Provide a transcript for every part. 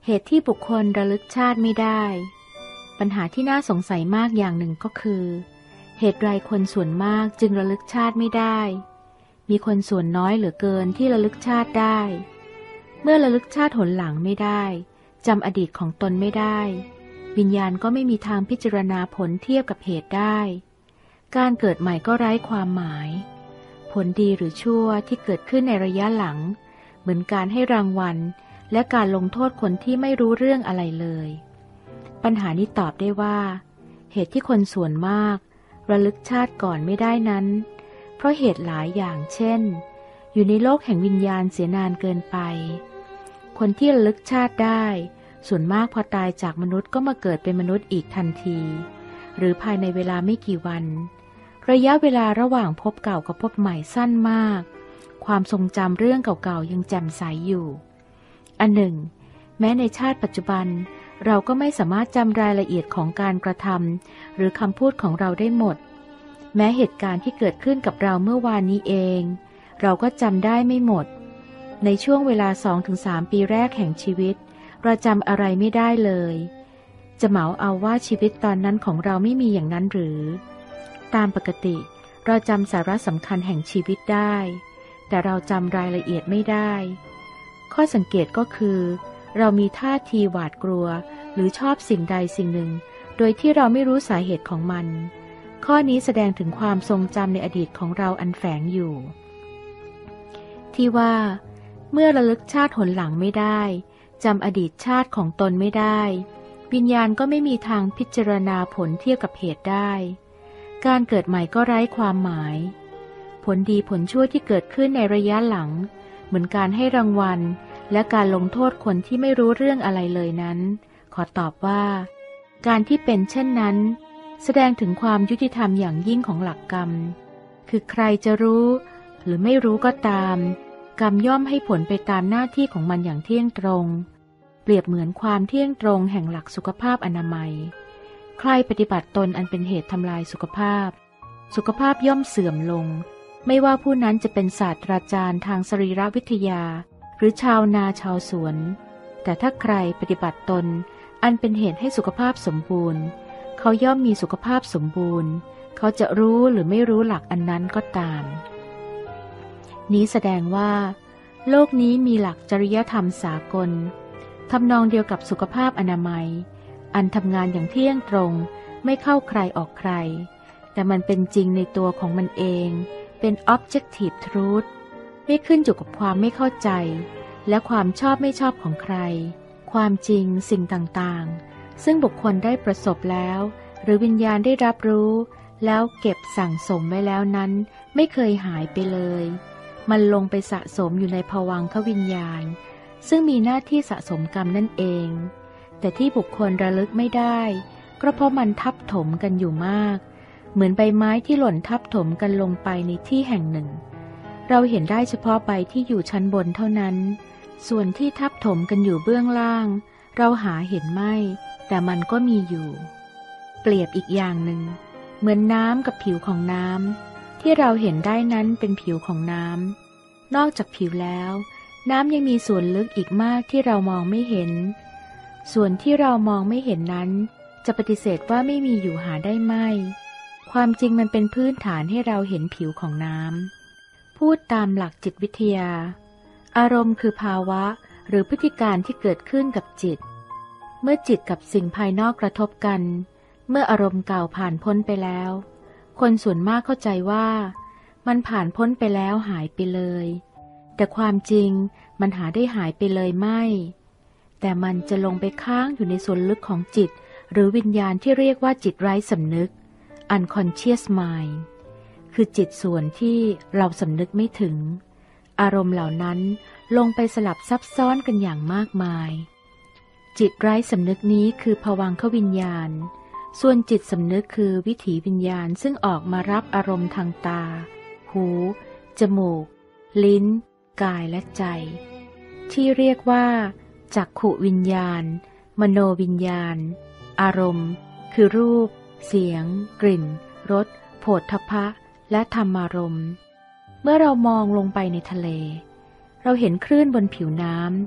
เหตุที่บุคคลระลึกชาติไม่ได้ปัญหาที่น่าสงสัยมากอย่างหนึ่งก็คือเหตุไรคนส่วนมากจึงระลึกชาติไม่ได้มีคนส่วนน้อยเหลือเกินที่ระลึกชาติได้เมื่อระลึกชาติหนหลังไม่ได้จำอดีตของตนไม่ได้วิญญาณก็ไม่มีทางพิจารณาผลเทียบกับเหตุได้การเกิดใหม่ก็ไร้ความหมายผลดีหรือชั่วที่เกิดขึ้นในระยะหลังเหมือนการให้รางวัลและการลงโทษคนที่ไม่รู้เรื่องอะไรเลยปัญหานี้ตอบได้ว่าเหตุที่คนส่วนมากระลึกชาติก่อนไม่ได้นั้นเพราะเหตุหลายอย่างเช่นอยู่ในโลกแห่งวิญญาณเสียนานเกินไปคนที่ระลึกชาติได้ส่วนมากพอตายจากมนุษย์ก็มาเกิดเป็นมนุษย์อีกทันทีหรือภายในเวลาไม่กี่วันระยะเวลาระหว่างพบเก่ากับพบใหม่สั้นมากความทรงจำเรื่องเก่าๆยังแจ่มใสอยู่อันหนึ่งแม้ในชาติปัจจุบันเราก็ไม่สามารถจำรายละเอียดของการกระทำหรือคำพูดของเราได้หมดแม้เหตุการณ์ที่เกิดขึ้นกับเราเมื่อวานนี้เองเราก็จำได้ไม่หมดในช่วงเวลา 2-3 ปีแรกแห่งชีวิตเราจำอะไรไม่ได้เลยจะเหมาเอาว่าชีวิตตอนนั้นของเราไม่มีอย่างนั้นหรือตามปกติเราจำสาระสำคัญแห่งชีวิตได้แต่เราจำรายละเอียดไม่ได้ข้อสังเกตก็คือเรามีท่าทีหวาดกลัวหรือชอบสิ่งใดสิ่งหนึ่งโดยที่เราไม่รู้สาเหตุของมันข้อนี้แสดงถึงความทรงจำในอดีตของเราอันแฝงอยู่ที่ว่าเมื่อระลึกชาติหนหลังไม่ได้จำอดีตชาติของตนไม่ได้วิญญาณก็ไม่มีทางพิจารณาผลเทียบกับเหตุได้การเกิดใหม่ก็ไร้ความหมายผลดีผลชั่วที่เกิดขึ้นในระยะหลังเหมือนการให้รางวัลและการลงโทษคนที่ไม่รู้เรื่องอะไรเลยนั้นขอตอบว่าการที่เป็นเช่นนั้นแสดงถึงความยุติธรรมอย่างยิ่งของหลักกรรมคือใครจะรู้หรือไม่รู้ก็ตามกรรมย่อมให้ผลไปตามหน้าที่ของมันอย่างเที่ยงตรงเปรียบเหมือนความเที่ยงตรงแห่งหลักสุขภาพอนามัยใครปฏิบัติตนอันเป็นเหตุทำลายสุขภาพย่อมเสื่อมลงไม่ว่าผู้นั้นจะเป็นศาสตราจารย์ทางสรีรวิทยาหรือชาวนาชาวสวนแต่ถ้าใครปฏิบัติตนอันเป็นเหตุให้สุขภาพสมบูรณ์เขาย่อมมีสุขภาพสมบูรณ์เขาจะรู้หรือไม่รู้หลักอันนั้นก็ตามนี้แสดงว่าโลกนี้มีหลักจริยธรรมสากลทำนองเดียวกับสุขภาพอนามัยอันทำงานอย่างเที่ยงตรงไม่เข้าใครออกใครแต่มันเป็นจริงในตัวของมันเองเป็น objective truth ไม่ขึ้นอยู่กับความไม่เข้าใจและความชอบไม่ชอบของใครความจริงสิ่งต่างๆซึ่งบุคคลได้ประสบแล้วหรือวิญญาณได้รับรู้แล้วเก็บสั่งสมไว้แล้วนั้นไม่เคยหายไปเลยมันลงไปสะสมอยู่ในภวังควิญญาณซึ่งมีหน้าที่สะสมกรรมนั่นเองแต่ที่บุคคลระลึกไม่ได้ก็เพราะมันทับถมกันอยู่มากเหมือนใบไม้ที่หล่นทับถมกันลงไปในที่แห่งหนึ่งเราเห็นได้เฉพาะใบที่อยู่ชั้นบนเท่านั้นส่วนที่ทับถมกันอยู่เบื้องล่างเราหาเห็นไม่แต่มันก็มีอยู่เปรียบอีกอย่างหนึ่งเหมือนน้ำกับผิวของน้ำที่เราเห็นได้นั้นเป็นผิวของน้ำนอกจากผิวแล้วน้ำยังมีส่วนลึกอีกมากที่เรามองไม่เห็นส่วนที่เรามองไม่เห็นนั้นจะปฏิเสธว่าไม่มีอยู่หาได้ไม่ความจริงมันเป็นพื้นฐานให้เราเห็นผิวของน้ำพูดตามหลักจิตวิทยาอารมณ์คือภาวะหรือพฤติการที่เกิดขึ้นกับจิตเมื่อจิตกับสิ่งภายนอกกระทบกันเมื่ออารมณ์เก่าผ่านพ้นไปแล้วคนส่วนมากเข้าใจว่ามันผ่านพ้นไปแล้วหายไปเลยแต่ความจริงมันหาได้หายไปเลยไม่แต่มันจะลงไปค้างอยู่ในส่วนลึกของจิตหรือวิญญาณที่เรียกว่าจิตไร้สำนึก unconscious mind คือจิตส่วนที่เราสำนึกไม่ถึงอารมณ์เหล่านั้นลงไปสลับซับซ้อนกันอย่างมากมายจิตไร้สำนึกนี้คือภวังควิญญาณส่วนจิตสำนึกคือวิถีวิญญาณซึ่งออกมารับอารมณ์ทางตาหูจมูกลิ้นกายและใจที่เรียกว่าจักขุวิญญาณมโนวิญญาณอารมณ์คือรูปเสียงกลิ่นรสโผฏฐัพพะและธรรมารมณ์เมื่อเรามองลงไปในทะเลเราเห็นคลื่นบนผิวน้ำ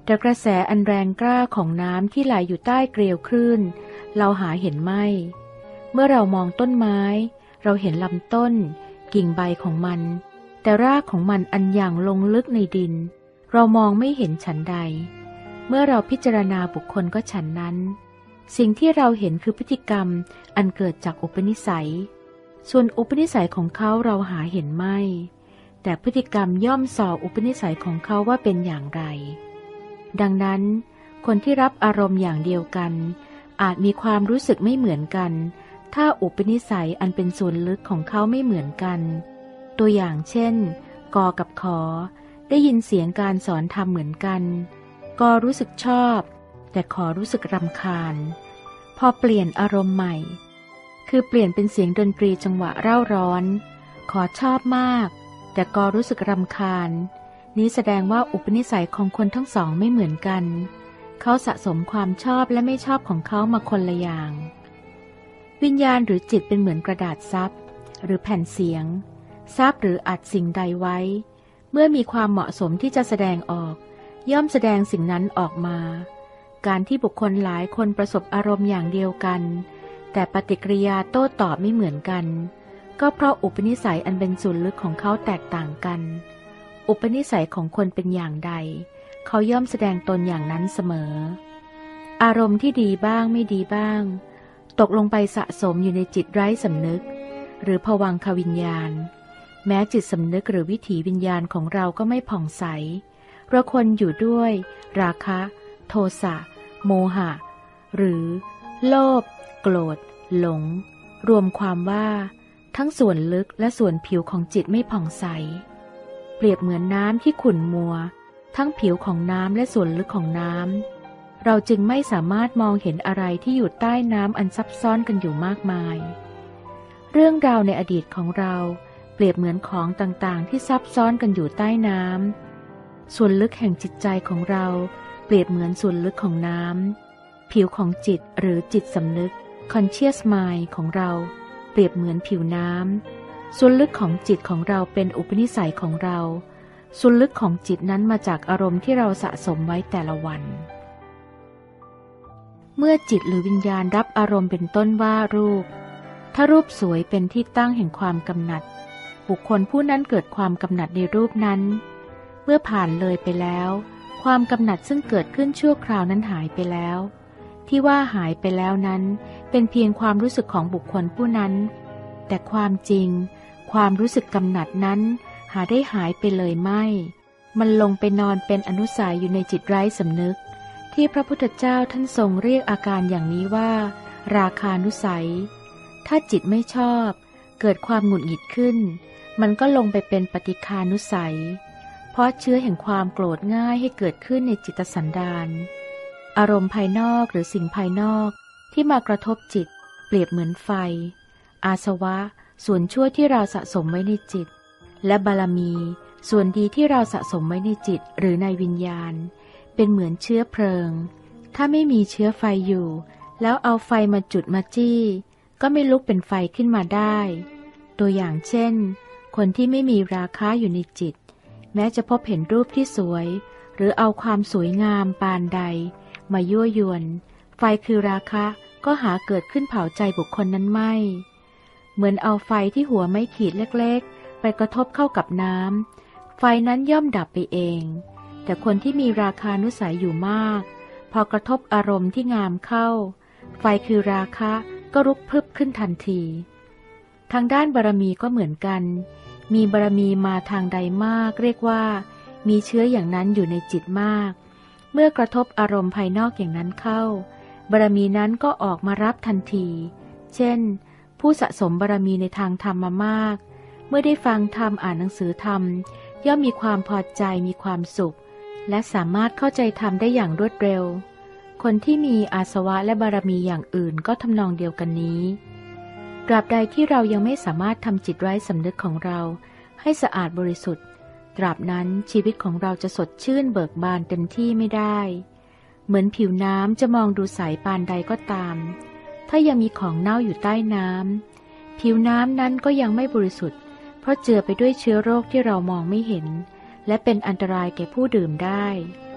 แต่กระแสอันแรงกล้าของน้ำที่ไหลอยู่ใต้เกลียวคลื่นเราหาเห็นไม่เมื่อเรามองต้นไม้เราเห็นลำต้นกิ่งใบของมันแต่รากของมันอันอย่างลงลึกในดินเรามองไม่เห็นฉันใดเมื่อเราพิจารณาบุคคลก็ฉันนั้นสิ่งที่เราเห็นคือพฤติกรรมอันเกิดจากอุปนิสัยส่วนอุปนิสัยของเขาเราหาเห็นไม่แต่พฤติกรรมย่อมส่ออุปนิสัยของเขาว่าเป็นอย่างไรดังนั้นคนที่รับอารมณ์อย่างเดียวกันอาจมีความรู้สึกไม่เหมือนกันถ้าอุปนิสัยอันเป็นส่วนลึกของเขาไม่เหมือนกันตัวอย่างเช่นกอกับขอได้ยินเสียงการสอนธรรมเหมือนกันกอรู้สึกชอบแต่ขอรู้สึกรำคาญพอเปลี่ยนอารมณ์ใหม่คือเปลี่ยนเป็นเสียงดนตรีจังหวะเร่าร้อนขอชอบมากแต่กอรู้สึกรำคาญนี้แสดงว่าอุปนิสัยของคนทั้งสองไม่เหมือนกันเขาสะสมความชอบและไม่ชอบของเขามาคนละอย่างวิญญาณหรือจิตเป็นเหมือนกระดาษซับหรือแผ่นเสียงซับหรืออัดสิ่งใดไว้เมื่อมีความเหมาะสมที่จะแสดงออกย่อมแสดงสิ่งนั้นออกมาการที่บุคคลหลายคนประสบอารมณ์อย่างเดียวกันแต่ปฏิกิริยาโต้ตอบไม่เหมือนกันก็เพราะอุปนิสัยอันเป็นส่วนลึกของเขาแตกต่างกันอุปนิสัยของคนเป็นอย่างใดเขาย่อมแสดงตนอย่างนั้นเสมออารมณ์ที่ดีบ้างไม่ดีบ้างตกลงไปสะสมอยู่ในจิตไร้สำนึกหรือภวังควิญญาณแม้จิตสำนึกหรือวิถีวิญญาณของเราก็ไม่ผ่องใสเพราะคนอยู่ด้วยราคะโทสะโมหะหรือโลภโกรธหลงรวมความว่าทั้งส่วนลึกและส่วนผิวของจิตไม่ผ่องใสเปรียบเหมือนน้ำที่ขุ่นมัวทั้งผิวของน้ำและส่วนลึกของน้ำเราจึงไม่สามารถมองเห็นอะไรที่อยู่ใต้น้ำอันซับซ้อนกันอยู่มากมายเรื่องราวในอดีตของเราเปรียบเหมือนของต่างๆที่ซับซ้อนกันอยู่ใต้น้ำส่วนลึกแห่งจิตใจของเราเปรียบเหมือนส่วนลึกของน้ำผิวของจิตหรือจิตสำนึก conscious mind ของเราเปรียบเหมือนผิวน้ำส่วนลึกของจิตของเราเป็นอุปนิสัยของเราส่วนลึกของจิตนั้นมาจากอารมณ์ที่เราสะสมไว้แต่ละวันเมื่อจิตหรือวิญญาณรับอารมณ์เป็นต้นว่ารูปถ้ารูปสวยเป็นที่ตั้งแห่งความกำหนัดบุคคลผู้นั้นเกิดความกำหนัดในรูปนั้นเมื่อผ่านเลยไปแล้วความกำหนัดซึ่งเกิดขึ้นชั่วคราวนั้นหายไปแล้วที่ว่าหายไปแล้วนั้นเป็นเพียงความรู้สึกของบุคคลผู้นั้นแต่ความจริงความรู้สึกกำหนัดนั้นหาได้หายไปเลยไม่มันลงไปนอนเป็นอนุสัยอยู่ในจิตไร้สำนึกที่พระพุทธเจ้าท่านทรงเรียกอาการอย่างนี้ว่าราคานุสัยถ้าจิตไม่ชอบเกิดความหงุดหงิดขึ้นมันก็ลงไปเป็นปฏิฆานุสัยเพราะเชื้อแห่งความโกรธง่ายให้เกิดขึ้นในจิตสันดานอารมณ์ภายนอกหรือสิ่งภายนอกที่มากระทบจิตเปรียบเหมือนไฟอาสวะส่วนชั่วที่เราสะสมไว้ในจิตและบารมีส่วนดีที่เราสะสมไว้ในจิตหรือในวิญญาณเป็นเหมือนเชื้อเพลิงถ้าไม่มีเชื้อไฟอยู่แล้วเอาไฟมาจุดมาจี้ก็ไม่ลุกเป็นไฟขึ้นมาได้ตัวอย่างเช่นคนที่ไม่มีราคะอยู่ในจิตแม้จะพบเห็นรูปที่สวยหรือเอาความสวยงามปานใดมายั่วยวนไฟคือราคะก็หาเกิดขึ้นเผาใจบุคคลนั้นไม่เหมือนเอาไฟที่หัวไม้ขีดเล็กๆไปกระทบเข้ากับน้ำไฟนั้นย่อมดับไปเองแต่คนที่มีราคานุสัยอยู่มากพอกระทบอารมณ์ที่งามเข้าไฟคือราคะก็ลุกพรึบขึ้นทันทีทางด้านบารมีก็เหมือนกันมีบารมีมาทางใดมากเรียกว่ามีเชื้ออย่างนั้นอยู่ในจิตมากเมื่อกระทบอารมณ์ภายนอกอย่างนั้นเข้าบารมีนั้นก็ออกมารับทันทีเช่นผู้สะสมบารมีในทางธรรมมามากเมื่อได้ฟังธรรมอ่านหนังสือธรรมย่อมมีความพอใจมีความสุขและสามารถเข้าใจธรรมได้อย่างรวดเร็วคนที่มีอาสวะและบารมีอย่างอื่นก็ทำนองเดียวกันนี้ตราบใดที่เรายังไม่สามารถทำจิตไร้สำนึกของเราให้สะอาดบริสุทธิ์ตราบนั้นชีวิตของเราจะสดชื่นเบิกบานเต็มที่ไม่ได้เหมือนผิวน้ำจะมองดูใสปานใดก็ตามถ้ายังมีของเน่าอยู่ใต้น้ำผิวน้ำนั้นก็ยังไม่บริสุทธิ์เพราะเจือไปด้วยเชื้อโรคที่เรามองไม่เห็นและเป็นอันตรายแก่ผู้ดื่มได้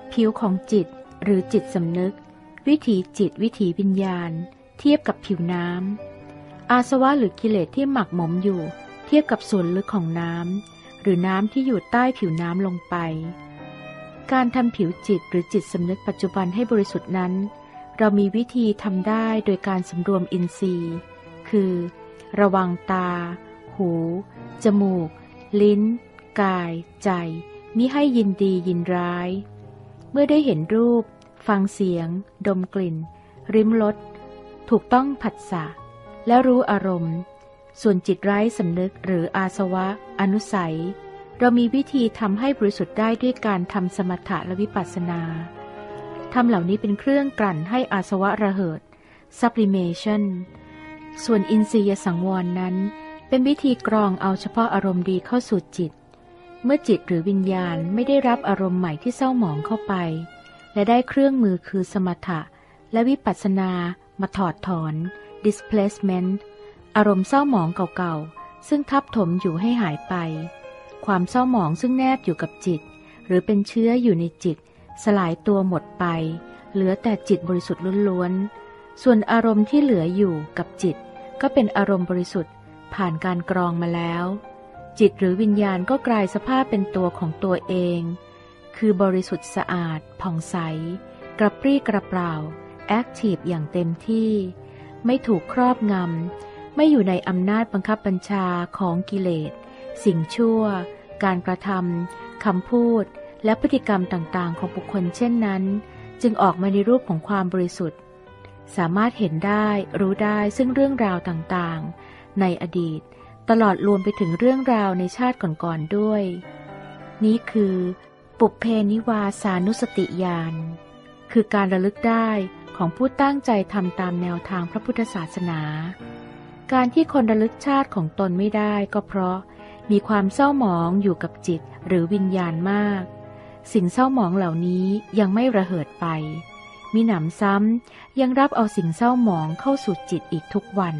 ผิวของจิตหรือจิตสำนึกวิถีจิตวิถีวิญญาณเทียบกับผิวน้ำอาสวะหรือกิเลสที่หมักหมมอยู่เทียบกับส่วนลึกของน้ำหรือน้ำที่อยู่ใต้ผิวน้ำลงไปการทำผิวจิตหรือจิตสำนึกปัจจุบันให้บริสุทธิ์นั้นเรามีวิธีทำได้โดยการสำรวมอินทรีย์คือระวังตาหูจมูกลิ้นกายใจมิให้ยินดียินร้ายเมื่อได้เห็นรูปฟังเสียงดมกลิ่นลิ้มรสถูกต้องผัสสะและรู้อารมณ์ส่วนจิตไร้สำนึกหรืออาสวะอนุสัยเรามีวิธีทำให้บริสุทธิ์ได้ด้วยการทำสมถะและวิปัสสนาทำเหล่านี้เป็นเครื่องกลั่นให้อาสวะระเหิด sublimation ส่วนอินทรียสังวรนั้นเป็นวิธีกรองเอาเฉพาะอารมณ์ดีเข้าสู่จิตเมื่อจิตหรือวิญญาณไม่ได้รับอารมณ์ใหม่ที่เศร้าหมองเข้าไปและได้เครื่องมือคือสมถะและวิปัสสนามาถอดถอน displacement อารมณ์เศร้าหมองเก่าๆซึ่งทับถมอยู่ให้หายไปความเศร้าหมองซึ่งแนบอยู่กับจิตหรือเป็นเชื้ออยู่ในจิตสลายตัวหมดไปเหลือแต่จิตบริสุทธิ์ล้วนๆส่วนอารมณ์ที่เหลืออยู่กับจิตก็เป็นอารมณ์บริสุทธิ์ผ่านการกรองมาแล้วจิตหรือวิญญาณก็กลายสภาพเป็นตัวของตัวเองคือบริสุทธิ์สะอาดผ่องใสกระปรี้กระเปร่าแอคทีฟอย่างเต็มที่ไม่ถูกครอบงำไม่อยู่ในอำนาจบังคับบัญชาของกิเลสสิ่งชั่วการกระทำคำพูดและพฤติกรรมต่างๆของบุคคลเช่นนั้นจึงออกมาในรูปของความบริสุทธิ์สามารถเห็นได้รู้ได้ซึ่งเรื่องราวต่างๆในอดีตตลอดรวมไปถึงเรื่องราวในชาติก่อนๆด้วยนี้คือปุพเพนิวาสานุสติญาณคือการระลึกได้ของผู้ตั้งใจทำตามแนวทางพระพุทธศาสนาการที่คนระลึกชาติของตนไม่ได้ก็เพราะมีความเศร้าหมองอยู่กับจิตหรือวิญญาณมากสิ่งเศร้าหมองเหล่านี้ยังไม่ระเหิดไปมิหนำซ้ำยังรับเอาสิ่งเศร้าหมองเข้าสู่จิตอีกทุกวัน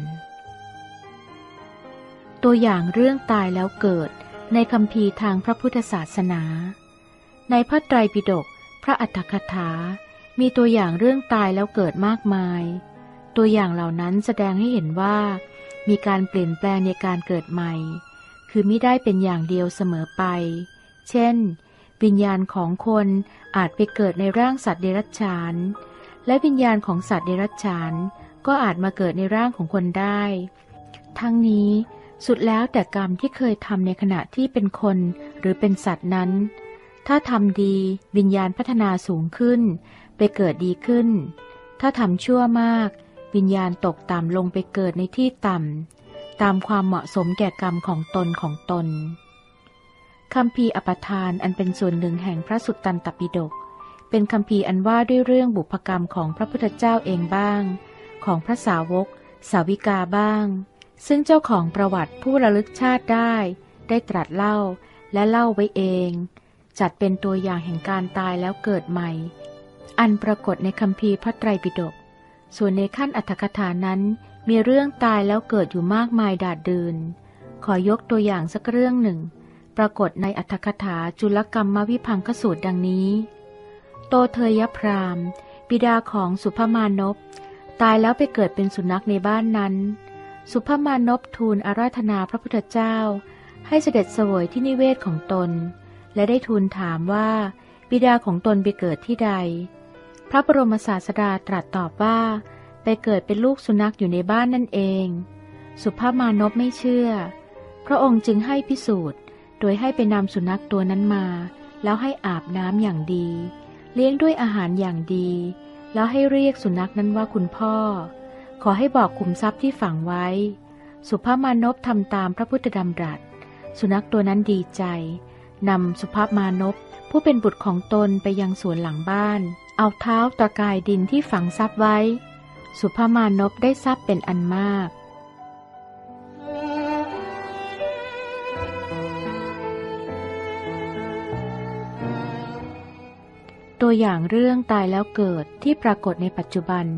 ตัวอย่างเรื่องตายแล้วเกิดในคัมภีร์ทางพระพุทธศาสนาในพระไตรปิฎกพระอรรถกถามีตัวอย่างเรื่องตายแล้วเกิดมากมายตัวอย่างเหล่านั้นแสดงให้เห็นว่ามีการเปลี่ยนแปลงในการเกิดใหม่คือมิได้เป็นอย่างเดียวเสมอไปเช่นวิญญาณของคนอาจไปเกิดในร่างสัตว์เดรัจฉานและวิญญาณของสัตว์เดรัจฉานก็อาจมาเกิดในร่างของคนได้ทั้งนี้สุดแล้วแต่กรรมที่เคยทำในขณะที่เป็นคนหรือเป็นสัตว์นั้นถ้าทำดีวิญญาณพัฒนาสูงขึ้นไปเกิดดีขึ้นถ้าทำชั่วมากวิญญาณตกต่ำลงไปเกิดในที่ต่ำตามความเหมาะสมแก่กรรมของตนคัมภีร์อปทานอันเป็นส่วนหนึ่งแห่งพระสุตตันตปิฎกเป็นคัมภีร์อันว่าด้วยเรื่องบุพกรรมของพระพุทธเจ้าเองบ้างของพระสาวกสาวิกาบ้างซึ่งเจ้าของประวัติผู้ระลึกชาติได้ตรัสเล่าและเล่าไว้เองจัดเป็นตัวอย่างแห่งการตายแล้วเกิดใหม่อันปรากฏในคัมภีร์พระไตรปิฎกส่วนในขั้นอรรถกถานั้นมีเรื่องตายแล้วเกิดอยู่มากมายดาดดืนขอยกตัวอย่างสักเรื่องหนึ่งปรากฏในอรรถกถาจุลกัมมวิภังคสูตรดังนี้โตเทยพราหมณ์บิดาของสุภมานพตายแล้วไปเกิดเป็นสุนัขในบ้านนั้นสุภมานพทูลอาราธนาพระพุทธเจ้าให้เสด็จเสวยที่นิเวศของตนและได้ทูลถามว่าบิดาของตนไปเกิดที่ใดพระบรมศาสดาตรัสตอบว่าไปเกิดเป็นลูกสุนัขอยู่ในบ้านนั่นเองสุภมานพไม่เชื่อพระองค์จึงให้พิสูจน์โดยให้ไปนำสุนัขตัวนั้นมาแล้วให้อาบน้ำอย่างดีเลี้ยงด้วยอาหารอย่างดีแล้วให้เรียกสุนัขนั้นว่าคุณพ่อขอให้บอกขุมทรัพย์ที่ฝังไว้สุภมานพทำตามพระพุทธดำรัสสุนัขตัวนั้นดีใจนำสุภมานพผู้เป็นบุตรของตนไปยังสวนหลังบ้านเอาเท้าตะกายดินที่ฝังทรัพย์ไว้สุภมานพได้ทรัพย์เป็นอันมากตัวอย่างเรื่องตายแล้วเกิดที่ปรากฏในปัจจุบัน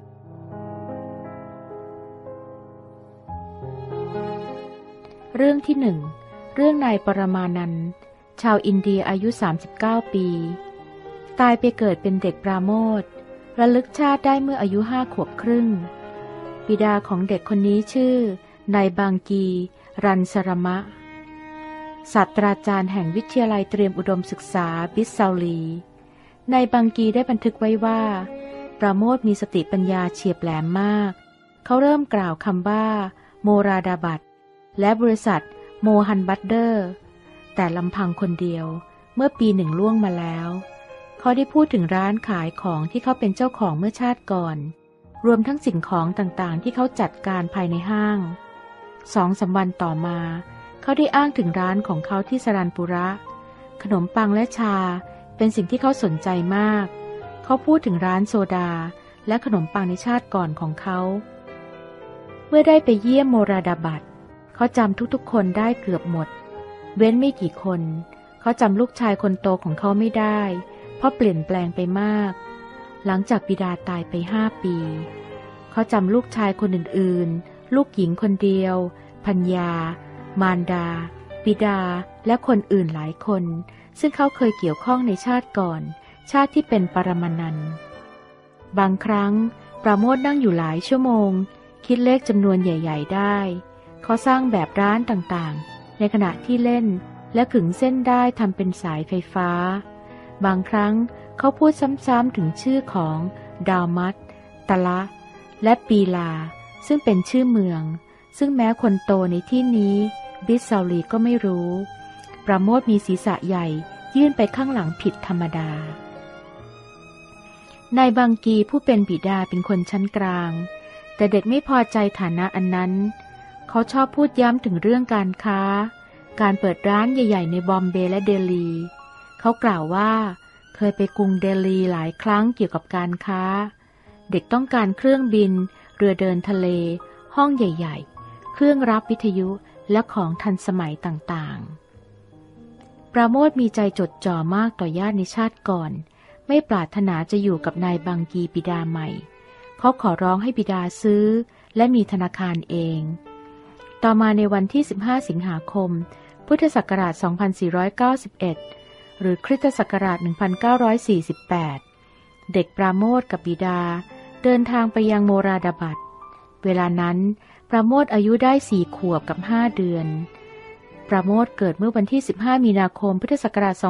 เรื่องที่หนึ่งเรื่องนายปรมานันท์ชาวอินเดียอายุ39 ปีตายไปเกิดเป็นเด็กปราโมทย์ระลึกชาติได้เมื่ออายุ5 ขวบครึ่งบิดาของเด็กคนนี้ชื่อนายบางกีรันสรมะศาสตราจารย์แห่งวิทยาลัยเตรียมอุดมศึกษาบิสซาลีนายบางกีได้บันทึกไว้ว่าปราโมทย์มีสติปัญญาเฉียบแหลมมากเขาเริ่มกล่าวคำว่าโมราดาบัตและบริษัทโมฮันบัตเดอร์แต่ลำพังคนเดียวเมื่อปีหนึ่งล่วงมาแล้วเขาได้พูดถึงร้านขายของที่เขาเป็นเจ้าของเมื่อชาติก่อนรวมทั้งสิ่งของต่างๆที่เขาจัดการภายในห้าง2-3 วันต่อมาเขาได้อ้างถึงร้านของเขาที่สรัญปุระขนมปังและชาเป็นสิ่งที่เขาสนใจมากเขาพูดถึงร้านโซดาและขนมปังในชาติก่อนของเขาเมื่อได้ไปเยี่ยมโมราดาบัตเขาจำทุกๆคนได้เกือบหมดเว้นไม่กี่คนเขาจำลูกชายคนโตของเขาไม่ได้เพราะเปลี่ยนแปลงไปมากหลังจากบิดาตายไป5 ปีเขาจำลูกชายคนอื่นๆลูกหญิงคนเดียวพัญญามารดาบิดาและคนอื่นหลายคนซึ่งเขาเคยเกี่ยวข้องในชาติก่อนชาติที่เป็นปรมานันท์บางครั้งปราโมทย์นั่งอยู่หลายชั่วโมงคิดเลขจำนวนใหญ่ๆได้เขาสร้างแบบร้านต่างๆในขณะที่เล่นและขึงเส้นได้ทำเป็นสายไฟฟ้าบางครั้งเขาพูดซ้ำๆถึงชื่อของดาวมัตตะละและปีลาซึ่งเป็นชื่อเมืองซึ่งแม้คนโตในที่นี้บิสซาลีก็ไม่รู้ปราโมทย์มีศีรษะใหญ่ยื่นไปข้างหลังผิดธรรมดานายบางกีผู้เป็นบิดาเป็นคนชั้นกลางแต่เด็กไม่พอใจฐานะอันนั้นเขาชอบพูดย้ำถึงเรื่องการค้าการเปิดร้านใหญ่ๆในบอมเบย์และเดลีเขากล่าวว่าเคยไปกรุงเดลีหลายครั้งเกี่ยวกับการค้าเด็กต้องการเครื่องบินเรือเดินทะเลห้องใหญ่ๆเครื่องรับวิทยุและของทันสมัยต่างๆปราโมทย์มีใจจดจ่อมากต่อญาติในชาติก่อนไม่ปรารถนาจะอยู่กับนายบางกีบิดาใหม่เขาขอร้องให้บิดาซื้อและมีธนาคารเองต่อมาในวันที่15 สิงหาคมพุทธศักราช 2491 หรือคริสตศักราช 1948 เด็กปราโมทย์กับบิดาเดินทางไปยังโมราดาบัตเวลานั้นปราโมทย์อายุได้4 ขวบกับ5 เดือนปราโมทย์เกิดเมื่อวันที่15 มีนาคมพุทธศักราช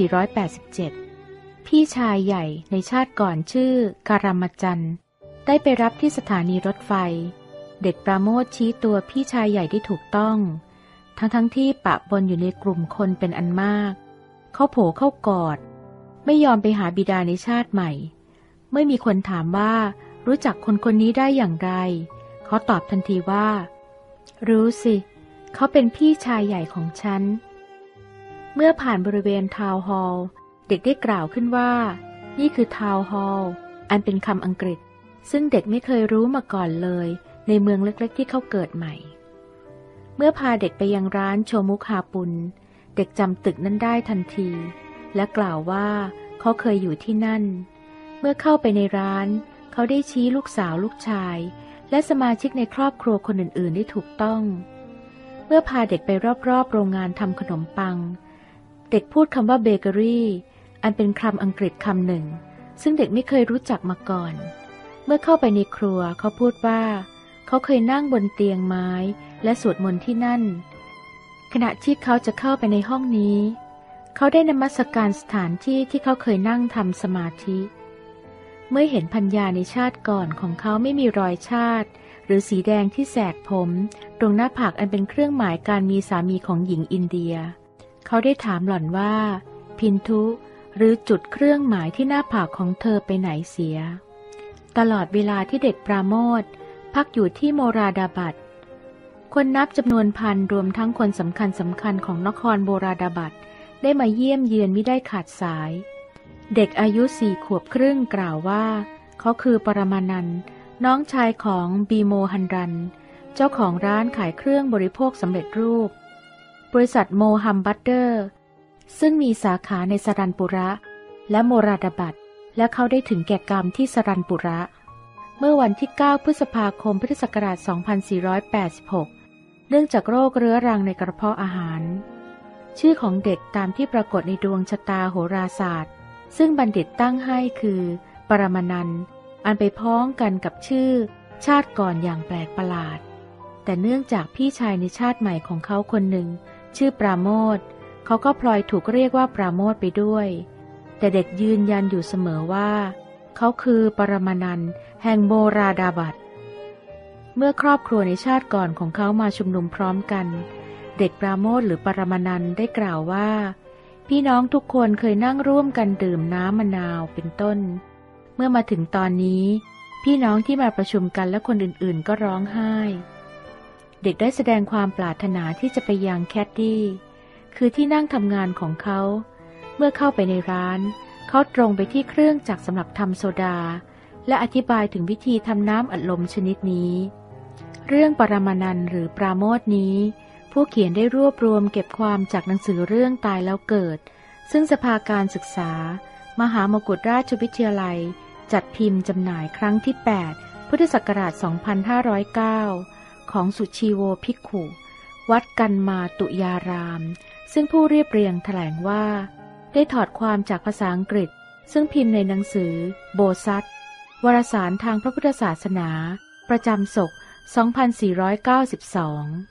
2487 พี่ชายใหญ่ในชาติก่อนชื่อการามจันทร์ได้ไปรับที่สถานีรถไฟเด็กปราโมทย์ชี้ตัวพี่ชายใหญ่ได้ถูกต้องทั้งที่ปะปนอยู่ในกลุ่มคนเป็นอันมากเขาโผล่เข้ากอดไม่ยอมไปหาบิดาในชาติใหม่เมื่อมีคนถามว่ารู้จักคนคนนี้ได้อย่างไรเขาตอบทันทีว่ารู้สิเขาเป็นพี่ชายใหญ่ของฉันเมื่อผ่านบริเวณทาวน์ฮอลล์เด็กได้กล่าวขึ้นว่านี่คือทาวน์ฮอลล์อันเป็นคำอังกฤษซึ่งเด็กไม่เคยรู้มาก่อนเลยในเมืองเล็กๆที่เขาเกิดใหม่เมื่อพาเด็กไปยังร้านโชมุคาปุนเด็กจำตึกนั้นได้ทันทีและกล่าวว่าเขาเคยอยู่ที่นั่นเมื่อเข้าไปในร้านเขาได้ชี้ลูกสาวลูกชายและสมาชิกในครอบครัวคนอื่นๆได้ถูกต้องเมื่อพาเด็กไปรอบๆโรงงานทำขนมปังเด็กพูดคำว่าเบเกอรี่อันเป็นคำอังกฤษคำหนึ่งซึ่งเด็กไม่เคยรู้จักมาก่อนเมื่อเข้าไปในครัวเขาพูดว่าเขาเคยนั่งบนเตียงไม้และสวดมนต์ที่นั่นขณะที่เขาจะเข้าไปในห้องนี้เขาได้นมัสการสถานที่ที่เขาเคยนั่งทำสมาธิเมื่อเห็นพัญญาในชาติก่อนของเขาไม่มีรอยชาติหรือสีแดงที่แสกผมตรงหน้าผากอันเป็นเครื่องหมายการมีสามีของหญิงอินเดียเขาได้ถามหล่อนว่าพินทุหรือจุดเครื่องหมายที่หน้าผากของเธอไปไหนเสียตลอดเวลาที่เด็กปราโมทย์พักอยู่ที่โมราดาบัตคนนับจำนวนพันรวมทั้งคนสำคัญของนครโมราดาบัตได้มาเยี่ยมเยือนมิได้ขาดสายเด็กอายุ4 ขวบครึ่งกล่าวว่าเขาคือปรมานันท์น้องชายของบีโมฮันรันเจ้าของร้านขายเครื่องบริโภคสำเร็จรูปบริษัทโมฮัมบัตเดอร์ซึ่งมีสาขาในสรัญปุระและโมราดาบัตและเขาได้ถึงแก่กรรมที่สรัญปุระเมื่อวันที่9 พฤษภาคมพุทธศักราช 2486 เนื่องจากโรคเรื้อรังในกระเพาะอาหารชื่อของเด็กตามที่ปรากฏในดวงชะตาโหราศาสตร์ซึ่งบัณฑิตตั้งให้คือปรมานันท์อันไปพ้องกันกับชื่อชาติก่อนอย่างแปลกประหลาดแต่เนื่องจากพี่ชายในชาติใหม่ของเขาคนหนึ่งชื่อปราโมทย์เขาก็พลอยถูกเรียกว่าปราโมทย์ไปด้วยแต่เด็กยืนยันอยู่เสมอว่าเขาคือปรมานันท์แห่งโมราดาบัตเมื่อครอบครัวในชาติก่อนของเขามาชุมนุมพร้อมกันเด็กปราโมทย์หรือปรมานันท์ได้กล่าวว่าพี่น้องทุกคนเคยนั่งร่วมกันดื่มน้ำมะนาวเป็นต้นเมื่อมาถึงตอนนี้พี่น้องที่มาประชุมกันและคนอื่นๆก็ร้องไห้เด็กได้แสดงความปรารถนาที่จะไปยังแคดดี้คือที่นั่งทำงานของเขาเมื่อเข้าไปในร้านเขาตรงไปที่เครื่องจักรสำหรับทำโซดาและอธิบายถึงวิธีทำน้ำอัดลมชนิดนี้เรื่องปรมานันท์หรือปราโมทย์นี้ผู้เขียนได้รวบรวมเก็บความจากหนังสือเรื่องตายแล้วเกิดซึ่งสภาการศึกษามหามกุฏราชวิทยาลัยจัดพิมพ์จำหน่ายครั้งที่ 8 พุทธศักราช 2509 ของสุชีโวภิกขุ วัดกันมาตุยาราม ซึ่งผู้เรียบเรียงแถลงว่าได้ถอดความจากภาษาอังกฤษซึ่งพิมพ์ในหนังสือโบซัตวารสารทางพระพุทธศาสนาประจำศก 2492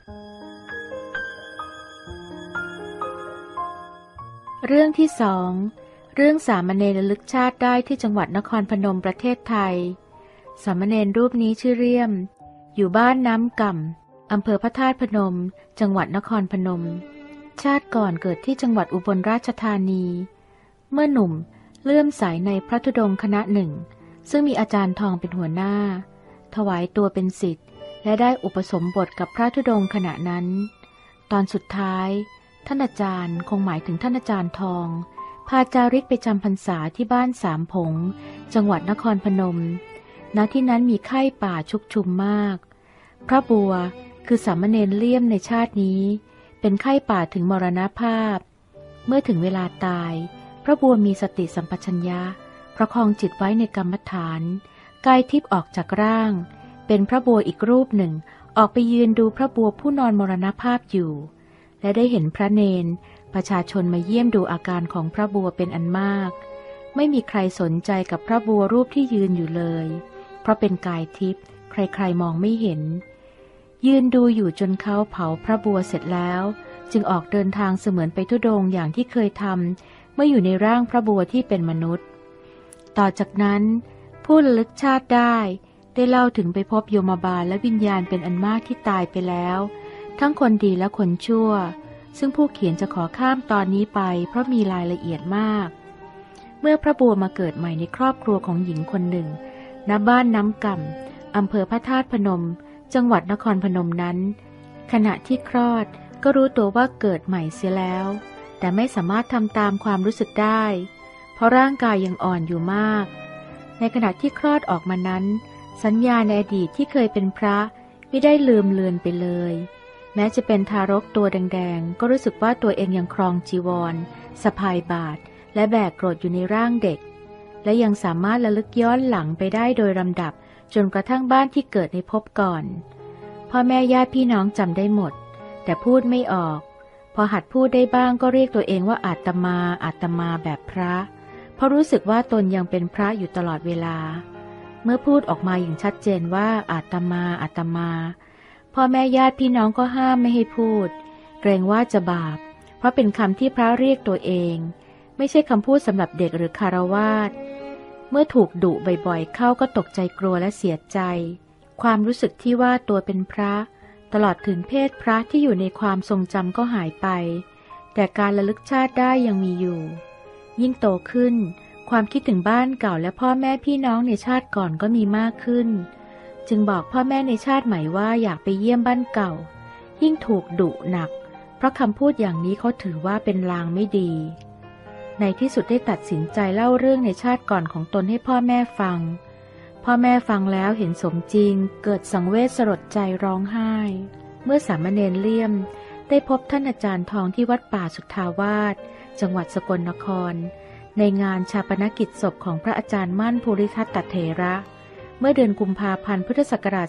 เรื่องที่สองเรื่องสามเณรระลึกชาติได้ที่จังหวัดนครพนมประเทศไทยสามเณรรูปนี้ชื่อเรี่ยมอยู่บ้านน้ำก่ำอำเภอพระธาตุพนมจังหวัดนครพนมชาติก่อนเกิดที่จังหวัดอุบลราชธานีเมื่อหนุ่มเลื่อมใสในพระธุดงค์คณะหนึ่งซึ่งมีอาจารย์ทองเป็นหัวหน้าถวายตัวเป็นศิษย์และได้อุปสมบทกับพระธุดงค์ขณะนั้นตอนสุดท้ายท่านอาจารย์คงหมายถึงท่านอาจารย์ทองพาจาริกไปจำพรรษาที่บ้านสามผงจังหวัดนครพนมณที่นั้นมีไข้ป่าชุกชุมมากพระบัวคือสามเณรเลี่ยมในชาตินี้เป็นไข้ป่าถึงมรณภาพเมื่อถึงเวลาตายพระบัวมีสติสัมปชัญญะประคองจิตไว้ในกรรมฐานกายทิพย์ออกจากร่างเป็นพระบัวอีกรูปหนึ่งออกไปยืนดูพระบัวผู้นอนมรณภาพอยู่และได้เห็นพระเนนประชาชนมาเยี่ยมดูอาการของพระบัวเป็นอันมากไม่มีใครสนใจกับพระบัวรูปที่ยืนอยู่เลยเพราะเป็นกายทิพย์ใครๆมองไม่เห็นยืนดูอยู่จนเขาเผาพระบัวเสร็จแล้วจึงออกเดินทางเสมือนไปธุดงค์อย่างที่เคยทำเมื่ออยู่ในร่างพระบัวที่เป็นมนุษย์ต่อจากนั้นผู้ระลึกชาติได้เล่าถึงไปพบโยมบาลและวิญญาณเป็นอันมากที่ตายไปแล้วทั้งคนดีและคนชั่วซึ่งผู้เขียนจะขอข้ามตอนนี้ไปเพราะมีรายละเอียดมากเมื่อพระบัวมาเกิดใหม่ในครอบครัวของหญิงคนหนึ่งณบ้านน้ำก่ำอำเภอพระธาตุพนมจังหวัดนครพนมนั้นขณะที่คลอดก็รู้ตัวว่าเกิดใหม่เสียแล้วแต่ไม่สามารถทำตามความรู้สึกได้เพราะร่างกายยังอ่อนอยู่มากในขณะที่คลอดออกมานั้นสัญญาในอดีตที่เคยเป็นพระไม่ได้ลืมเลือนไปเลยแม้จะเป็นทารกตัวแดงๆก็รู้สึกว่าตัวเองยังครองจีวรสะพายบาตรและแบกโกรธอยู่ในร่างเด็กและยังสามารถระลึกย้อนหลังไปได้โดยลำดับจนกระทั่งบ้านที่เกิดในภพก่อนพ่อแม่ญาติพี่น้องจำได้หมดแต่พูดไม่ออกพอหัดพูดได้บ้างก็เรียกตัวเองว่าอาตมาอาตมาแบบพระเพราะรู้สึกว่าตนยังเป็นพระอยู่ตลอดเวลาเมื่อพูดออกมาอย่างชัดเจนว่าอาตมาอาตมาพ่อแม่ญาติพี่น้องก็ห้ามไม่ให้พูดเกรงว่าจะบาปเพราะเป็นคำที่พระเรียกตัวเองไม่ใช่คำพูดสำหรับเด็กหรือคฤหัสถ์เมื่อถูกดุบ่อยๆเข้าก็ตกใจกลัวและเสียใจความรู้สึกที่ว่าตัวเป็นพระตลอดถึงเพศพระที่อยู่ในความทรงจำก็หายไปแต่การระลึกชาติได้ยังมีอยู่ยิ่งโตขึ้นความคิดถึงบ้านเก่าและพ่อแม่พี่น้องในชาติก่อนก็มีมากขึ้นจึงบอกพ่อแม่ในชาติใหม่ว่าอยากไปเยี่ยมบ้านเก่ายิ่งถูกดุหนักเพราะคำพูดอย่างนี้เขาถือว่าเป็นลางไม่ดีในที่สุดได้ตัดสินใจเล่าเรื่องในชาติก่อนของตนให้พ่อแม่ฟังพ่อแม่ฟังแล้วเห็นสมจริงเกิดสังเวชสลดใจร้องไห้เมื่อสามเณรเลี่ยมได้พบท่านอาจารย์ทองที่วัดป่าสุทธาวาสจังหวัดสกลนครในงานชาปนกิจศพของพระอาจารย์มั่นภูริทัตตเถระเมื่อเดือนกุมภาพันธ์พุทธศักราช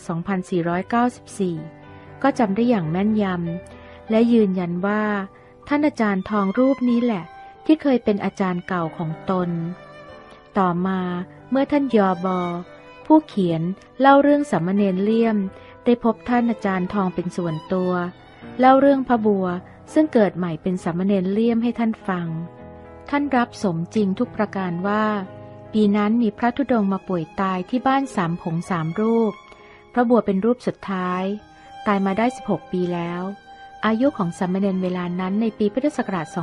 2494 ก็จำได้อย่างแม่นยำและยืนยันว่าท่านอาจารย์ทองรูปนี้แหละที่เคยเป็นอาจารย์เก่าของตนต่อมาเมื่อท่านยอบอผู้เขียนเล่าเรื่องสามเณรเลี่ยมได้พบท่านอาจารย์ทองเป็นส่วนตัวเล่าเรื่องพระบัวซึ่งเกิดใหม่เป็นสามเณรเลี่ยมให้ท่านฟังท่านรับสมจริงทุกประการว่าปีนั้นมีพระธุดงค์มาป่วยตายที่บ้านสามผงสามรูปพระบัวเป็นรูปสุดท้ายตายมาได้16 ปีแล้วอายุของสามเณรเวลานั้นในปีพุทธศักราช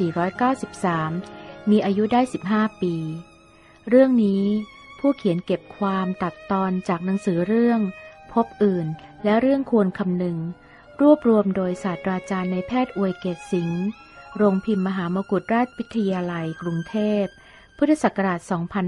2493 มีอายุได้15 ปีเรื่องนี้ผู้เขียนเก็บความตัดตอนจากหนังสือเรื่องพบอื่นและเรื่องควรคำนึงรวบรวมโดยศาสตราจารย์นายแพทย์อวยเกตสิงห์โรงพิมพ์มหามกุฏราชวิทยาลัยกรุงเทพพุทธศักราช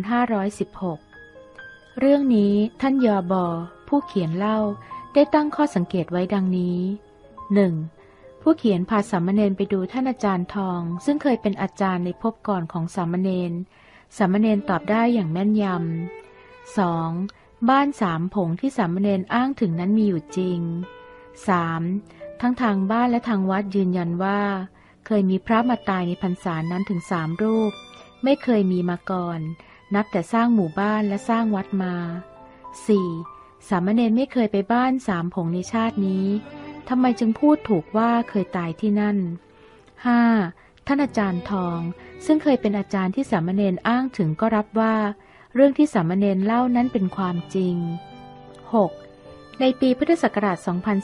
2516 เรื่องนี้ท่านยอบอผู้เขียนเล่าได้ตั้งข้อสังเกตไว้ดังนี้ 1. ผู้เขียนพาสามเณรไปดูท่านอาจารย์ทองซึ่งเคยเป็นอาจารย์ในภพก่อนของสามเณรสามเณรตอบได้อย่างแม่นยำ 2. บ้านสามผงที่สามเณรอ้างถึงนั้นมีอยู่จริง 3. ทั้งทางบ้านและทางวัดยืนยันว่าเคยมีพระมาตายในพรรษานั้นถึง3 รูปไม่เคยมีมาก่อนนับแต่สร้างหมู่บ้านและสร้างวัดมา 4. สามเณรไม่เคยไปบ้านสามผงในชาตินี้ทำไมจึงพูดถูกว่าเคยตายที่นั่น 5. ท่านอาจารย์ทองซึ่งเคยเป็นอาจารย์ที่สามเณรอ้างถึงก็รับว่าเรื่องที่สามเณรเล่านั้นเป็นความจริง 6. ในปีพุทธศักราช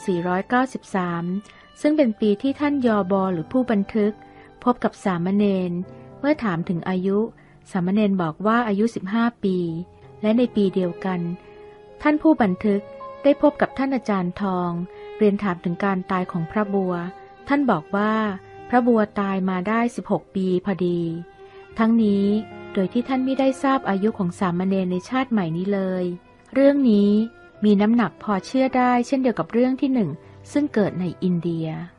2493 ซึ่งเป็นปีที่ท่านยอบอหรือผู้บันทึกพบกับสามเณรเมื่อถามถึงอายุสามเณรบอกว่าอายุ15 ปีและในปีเดียวกันท่านผู้บันทึกได้พบกับท่านอาจารย์ทองเรียนถามถึงการตายของพระบัวท่านบอกว่าพระบัวตายมาได้16 ปีพอดีทั้งนี้โดยที่ท่านไม่ได้ทราบอายุของสามเณรในชาติใหม่นี้เลยเรื่องนี้มีน้ำหนักพอเชื่อได้เช่นเดียวกับเรื่องที่1ซึ่งเกิดในอินเดีย